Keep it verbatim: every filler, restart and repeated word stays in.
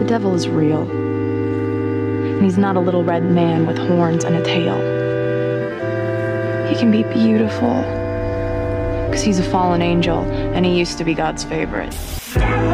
devil is real. And he's not a little red man with horns and a tail. He can be beautiful, because he's a fallen angel, and he used to be God's favorite.